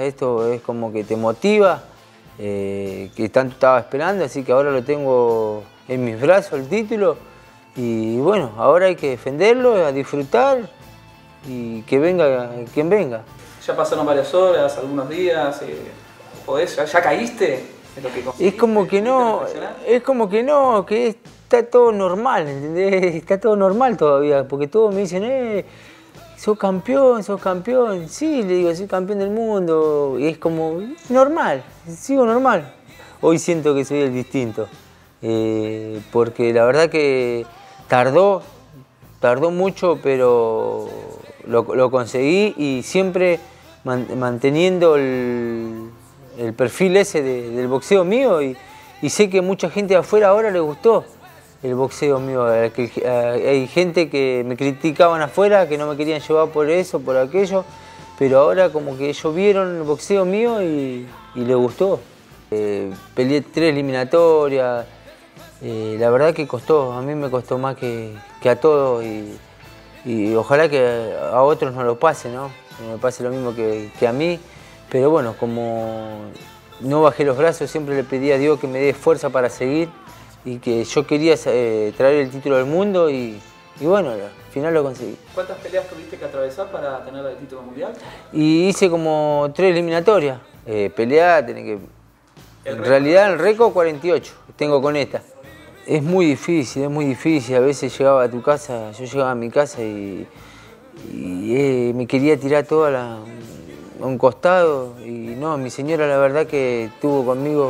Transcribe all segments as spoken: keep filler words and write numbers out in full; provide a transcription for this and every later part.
esto es como que te motiva, eh, que tanto estaba esperando, así que ahora lo tengo en mis brazos el título y bueno, ahora hay que defenderlo, a disfrutar y que venga quien venga. Ya pasaron varias horas, algunos días, eh, ¿podés? ¿Ya, ya caíste en lo que Es como que no, es como que no, que está todo normal, ¿entendés? Está todo normal todavía, porque todos me dicen, eh, sos campeón, sos campeón. Sí, le digo, soy campeón del mundo. Y es como normal, sigo normal. Hoy siento que soy el distinto, eh, porque la verdad que tardó, tardó mucho, pero lo, lo conseguí y siempre man, manteniendo el, el perfil ese de, del boxeo mío y, y sé que mucha gente de afuera ahora le gustó el boxeo mío. Hay gente que me criticaban afuera, que no me querían llevar por eso, por aquello, pero ahora como que ellos vieron el boxeo mío y, y les gustó. Eh, peleé tres eliminatorias, eh, la verdad que costó, a mí me costó más que, que a todos y, y ojalá que a otros no lo pase, ¿no? No me pase lo mismo que, que a mí, pero bueno, como no bajé los brazos, siempre le pedí a Dios que me dé fuerza para seguir y que yo quería eh, traer el título del mundo y, y bueno, al final lo conseguí. ¿Cuántas peleas tuviste que atravesar para tener el título mundial? Y hice como tres eliminatorias, eh, pelear, tenés que... En realidad el récord cuarenta y ocho, tengo con esta. Es muy difícil, es muy difícil, a veces llegaba a tu casa, yo llegaba a mi casa y, y eh, me quería tirar toda la, a un costado y no, mi señora la verdad que estuvo conmigo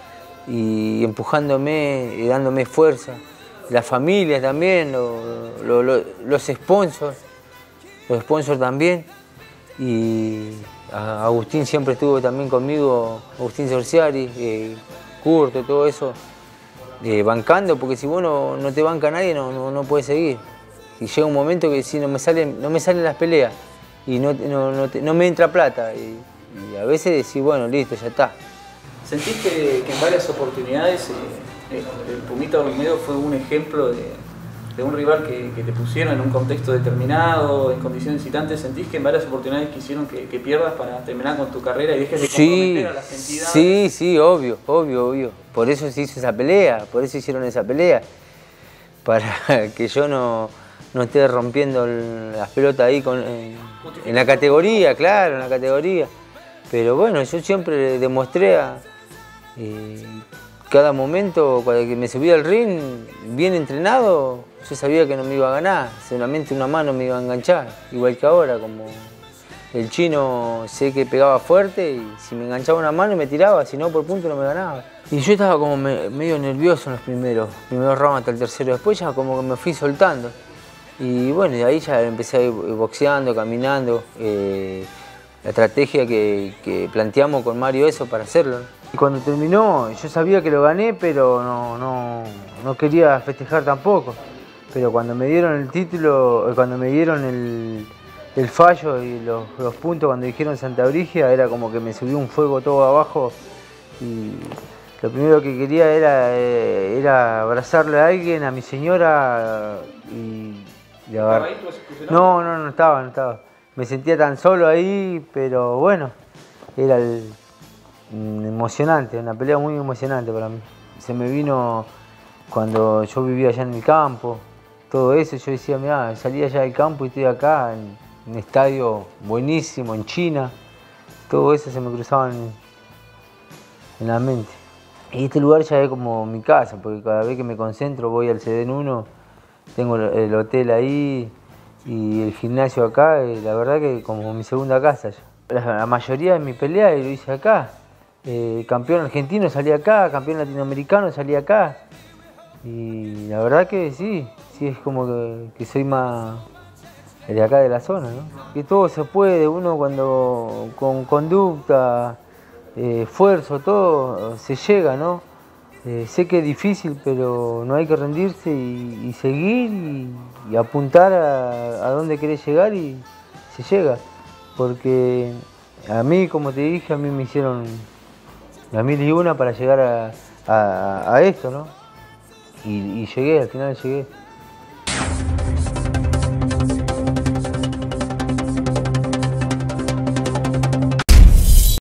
y empujándome, y dándome fuerza. La familia también, lo, lo, lo, los sponsors, los sponsors también. Y Agustín siempre estuvo también conmigo, Agustín Sorciari, eh, Curto, todo eso, eh, bancando, porque si vos no, no te banca nadie no, no, no puedes seguir. Y llega un momento que si no me salen, no me salen las peleas y no, no, no, te, no me entra plata. Y, y a veces decís, bueno, listo, ya está. ¿Sentís que, que en varias oportunidades eh, el Pumita Olmedo fue un ejemplo de, de un rival que, que te pusieron en un contexto determinado, en condiciones citantes? ¿Sentís que en varias oportunidades quisieron que, que pierdas para terminar con tu carrera y dejes de comprometer sí, a las entidades? Sí, sí, obvio, obvio, obvio. Por eso se hizo esa pelea, por eso hicieron esa pelea. Para que yo no, no esté rompiendo las pelotas ahí con, en, en la categoría, claro, en la categoría. Pero bueno, yo siempre demostré a... Eh, cada momento, cuando me subía al ring, bien entrenado, yo sabía que no me iba a ganar, solamente una mano me iba a enganchar, igual que ahora, como el chino sé que pegaba fuerte y si me enganchaba una mano me tiraba, si no por punto no me ganaba. Y yo estaba como me, medio nervioso en los primeros, primeros rounds hasta el tercero, después ya como que me fui soltando. Y bueno, de ahí ya empecé a ir boxeando, caminando, eh, la estrategia que, que planteamos con Mario eso para hacerlo. Y cuando terminó, yo sabía que lo gané, pero no, no, no quería festejar tampoco. Pero cuando me dieron el título, cuando me dieron el, el fallo y los, los puntos, cuando dijeron Santa Brigia, era como que me subió un fuego todo abajo. Y lo primero que quería era, eh, era abrazarle a alguien, a mi señora. Y, y ¿Estaba ahí tu no, no, no estaba, no estaba. Me sentía tan solo ahí, pero bueno, era el... emocionante, una pelea muy emocionante para mí. Se me vino cuando yo vivía allá en el campo, todo eso, yo decía, mirá, salí allá del campo y estoy acá en un estadio buenísimo, en China, todo eso se me cruzaba en, en la mente. Y este lugar ya es como mi casa, porque cada vez que me concentro voy al Sedén uno, tengo el hotel ahí y el gimnasio acá, y la verdad que como mi segunda casa ya. La, la mayoría de mi pelea lo hice acá. Eh, campeón argentino salí acá, campeón latinoamericano salí acá. Y la verdad que sí, sí es como que, que soy más de acá de la zona, ¿no? Que todo se puede, uno cuando con conducta, eh, esfuerzo, todo, se llega, ¿no? Eh, sé que es difícil, pero no hay que rendirse y, y seguir y, y apuntar a, a dónde querés llegar y se llega. Porque a mí, como te dije, a mí me hicieron la mil y una para llegar a, a, a esto, ¿no? Y, y llegué, al final llegué.